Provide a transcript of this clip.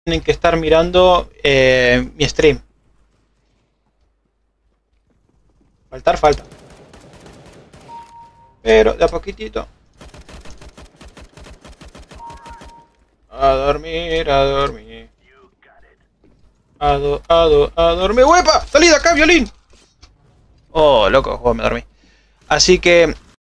tienen que estar mirando mi stream. Falta. Pero de a poquitito. A dormir, a dormir. A dormir. ¡Huepa! ¡Salí de acá, violín! Oh, loco, me dormí. Así que